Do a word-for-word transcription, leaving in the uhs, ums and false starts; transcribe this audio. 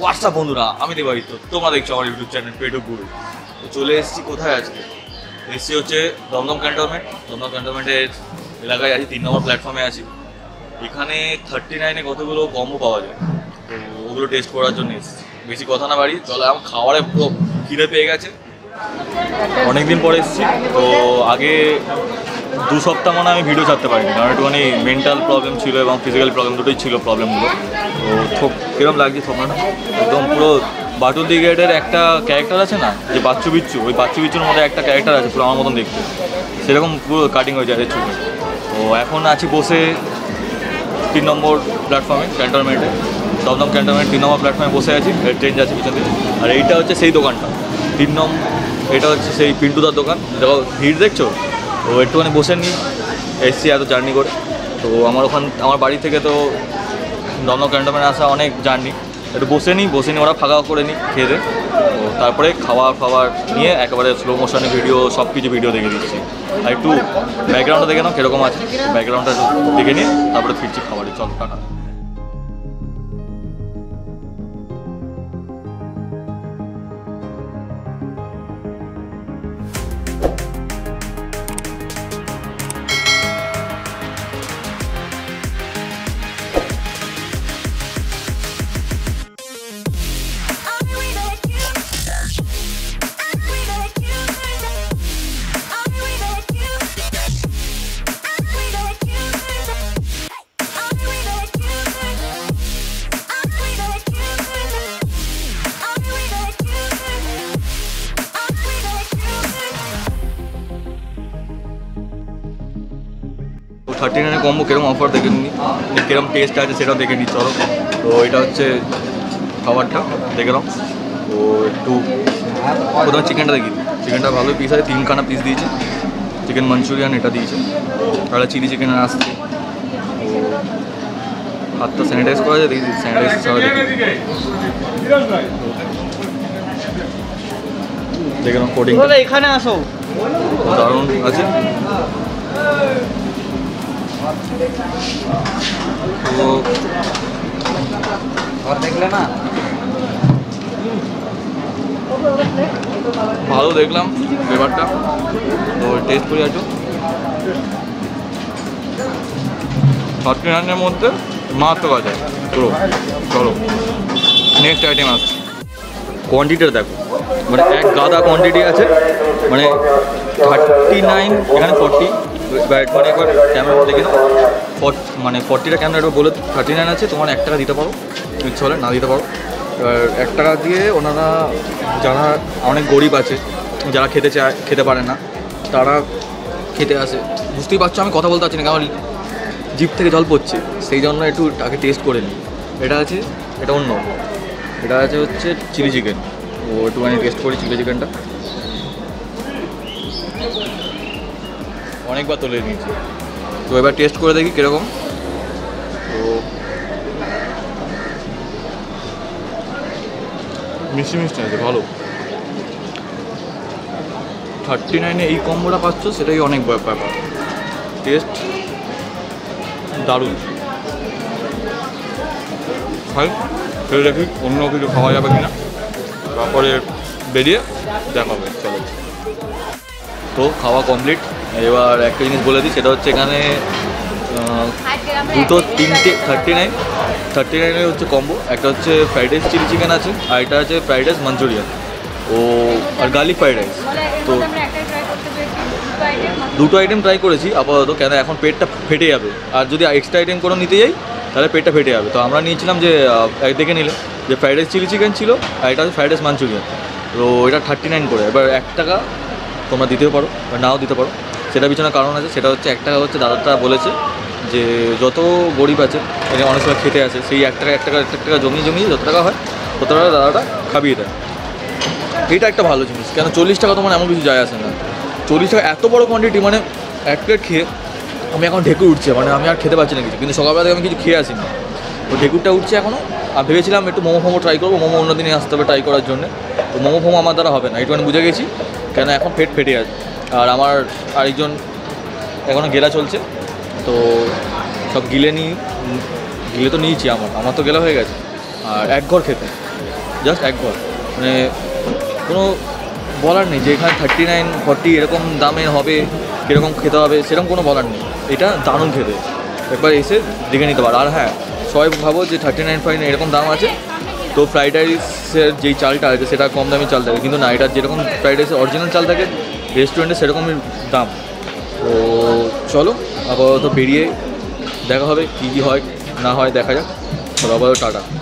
WhatsApp বন্ধুরা, আমি দেবাদিত্য, তোমরা দেখছো আমার ইউটিউব চ্যানেল পেটু গুড। তো চলে এসেছি কোথায় আজকে, এসেছি হচ্ছে দমদম ক্যান্টনমেন্ট। দমদম ক্যান্টনমেন্টের এলাকায় আছি, তিন নম্বর প্ল্যাটফর্মে আছি। এখানে থার্টি নাইনে কতগুলো কম্বো পাওয়া যায়, তো ওগুলো টেস্ট করার জন্য এসেছি। বেশি কথা না বাড়ি, চলো আমার খাবারে পুরো খিদে পেয়ে গেছে। অনেকদিন পরে এসেছি, তো আগে দু সপ্তাহ মনে আমি ভিডিও ছাড়তে পারিনি, কারণ একটুখানি মেন্টাল প্রবলেম ছিল এবং ফিজিক্যাল প্রবলেম দুটোই ছিল প্রবলেমগুলো। তো থোক কীরকম লাগছে থোকনাটা, একদম পুরো বাটুল দি গ্রেডের একটা ক্যারেক্টার আছে না, যে বাচ্চু বিচ্ছু, ওই বাচ্চু বিচ্ছুর মধ্যে একটা ক্যারেক্টার আছে পুরো আমার মতন দেখতে, সেরকম পুরো কাটিং হয়ে যায় চুপে। তো এখন আছি বসে তিন নম্বর প্ল্যাটফর্মে ক্যান্টনমেন্টে, দমদম ক্যান্টনমেন্ট তিন নম্বর প্ল্যাটফর্মে বসে আছি। ট্রেন যাচ্ছে পিছন থেকে। আর এইটা হচ্ছে সেই দোকানটা তিন নম্বর, এটা হচ্ছে সেই পিন্টুদার দোকান। দেখো ভিড় দেখছো, তো একটুখানি বসে নিই, এসছি এত জার্নি করে। তো আমার ওখান আমার বাড়ি থেকে তো দমদম ক্যান্টনমেন্ট আসা অনেক জার্নি, একটু বসে নিই, বসে নিই ওরা ফাঁকা করে নিই খেয়ে দেয়। তো তারপরে খাওয়ার ফাওয়ার নিয়ে একেবারে স্লো মোশনে ভিডিও, সব কিছু ভিডিও দেখে দিচ্ছি। আর একটু ব্যাকগ্রাউন্ডটা দেখে নাও কীরকম আছে, ব্যাকগ্রাউন্ডটা দেখে নিয়ে তারপরে ফিরছি খাবারে। চল টাটা। থার্টি নাইনের কম্বো কিরকম অফার দেখে নিই, কিরকম টেস্ট আছে সেটাও দেখে নিই চলো। তো এটা হচ্ছে খাবারটা দেখে নাও। তো একটু প্রথমে চিকেনটা দেখি, চিকেনটা ভালো পিস আছে, তিনখানা পিস দিয়েছে। চিকেন মাঞ্চুরিয়ান এটা দিয়েছে, তাহলে চিলি চিকেন আসছে। তো হাতটা স্যানিটাইজ করা যায়, দেখি স্যানিটাইজ ছাড়া দেখি, দেখে নাও কোডিং এখানে আসো, দারুণ আছে। তো দেখলে না ভালো দেখলাম ফ্লেভারটা, তো টেস্ট করি একটু। থার্টি নাইনের মধ্যে মাত্র আছে পুরো। চলো নেক্সট আইটেম আসছে। কোয়ান্টিটিটা দেখো, মানে এক গাদা কোয়ান্টিটি আছে, মানে থার্টি নাইন এখানে ফোরটি, মানে একবার ক্যামেরা দেখে নাও, মানে ফর্টিটা ক্যামেরা একবার বলে থার্টি নাইন আছে, তোমার এক টাকা দিতে পারো, ইচ্ছে হলে না দিতে পারো। এবার এক টাকা দিয়ে ওনারা, যারা অনেক গরিব আছে, যারা খেতে চায় খেতে পারে না, তারা খেতে আসে। বুঝতেই পারছো আমি কথা বলতে পারছি না, কারণ জিভ থেকে জল পড়ছে, সেই জন্য একটু তাকে টেস্ট করে নিই। এটা আছে, এটা অন্য, এটা আছে হচ্ছে চিলি চিকেন। ও একটুখানি টেস্ট করি চিলি চিকেনটা, অনেকবার তুলে নিয়েছি। তো এবার টেস্ট করে দেখি কীরকম। তো মিষ্টি মিষ্টি আছে, ভালো। থার্টি নাইনে এই কম্বোটা পাচ্ছ, সেটাই অনেক ব্যাপার। টেস্ট দারুণ। খাই ফেলে দেখি অন্য কিছু খাওয়া যাবে কিনা, তারপরে বেরিয়ে দেখা হবে। চলো, তো খাওয়া কমপ্লিট। এবার একটা জিনিস বলে দিই, সেটা হচ্ছে এখানে দুটো তিনটে থার্টি নাইন থার্টি নাইনের হচ্ছে কম্বো। একটা হচ্ছে ফ্রাইড রাইস চিলি চিকেন আছে, আর এটা আছে ফ্রাইড রাইস মাঞ্চুরিয়ান ও আর গার্লিক ফ্রাইড রাইস। তো দুটো আইটেম ট্রাই করেছি আপাতত, কেন এখন পেটটা ফেটে যাবে, আর যদি এক্সট্রা আইটেম কোনো নিতে যাই তাহলে পেটটা ফেটে যাবে। তো আমরা নিয়েছিলাম যে দেখে নিলে যে ফ্রাইড রাইস চিলি চিকেন ছিল, আর এটা হচ্ছে ফ্রাইড রাইস মাঞ্চুরিয়ান। তো এটা থার্টি নাইন করে। এবার এক টাকা তোমরা দিতেও পারো বা নাও দিতে পারো, সেটা পিছনে কারণ আছে। সেটা হচ্ছে এক টাকা হচ্ছে দাদাটা বলেছে যে যত গরিব আছে, অনেক সময় খেতে আসে, সেই এক টাকা এক টাকা এক টাকা জমিয়ে জমিয়ে যত টাকা হয় তত টাকা দাদাটা খাবিয়ে দেয়। এটা একটা ভালো জিনিস, কেন চল্লিশ টাকা তোমার এমন কিছু যায় আসে না। চল্লিশ টাকা এত বড় কোয়ান্টিটি, মানে এক প্লেট খেয়ে আমি এখন ঢেকুর উঠছে, মানে আমি আর খেতে পারছি না কিছু। কিন্তু সকালবেলা থেকে আমি কিছু খেয়ে আসিনি, তো ঢেকুরটা উঠছে এখনও। আর ভেবেছিলাম একটু মোমো ফোমো ট্রাই করবো, মোমো অন্য দিনে আসতে হবে ট্রাই করার জন্য। তো মোমো ফোমো আমার দ্বারা হবে না, একটু বুঝে গেছি, কেন এখন পেট ফেটে আছে। আর আমার আরেকজন এখনও গেলা চলছে, তো সব গিলে নিই, গিলে তো নিয়েছি, আমার আমার তো গেলা হয়ে গেছে। আর এক ঘর খেতে জাস্ট এক ঘর, মানে কোনো বলার নেই যে এখানে থার্টি নাইন ফর্টি এরকম দামে হবে, কীরকম খেতে হবে সেরকম কোনো বলার নেই। এটা দারুণ খেতে, একবার এসে দেখে নিতে পারো। আর হ্যাঁ, সবাই ভাবো যে থার্টি নাইন ফাইভ এরকম দাম আছে তো ফ্রাইড রাইসের যেই চালটা আছে সেটা কম দামি চাল থাকে, কিন্তু না, এটা যেরকম ফ্রাইড রাইসের অরিজিনাল চাল থাকে রেস্টুরেন্টে সেরকমই দাম। তো চলো আপাতত বেরিয়ে দেখা হবে, কী কী হয় না হয় দেখা যাক। চলো আপাতত টাটা।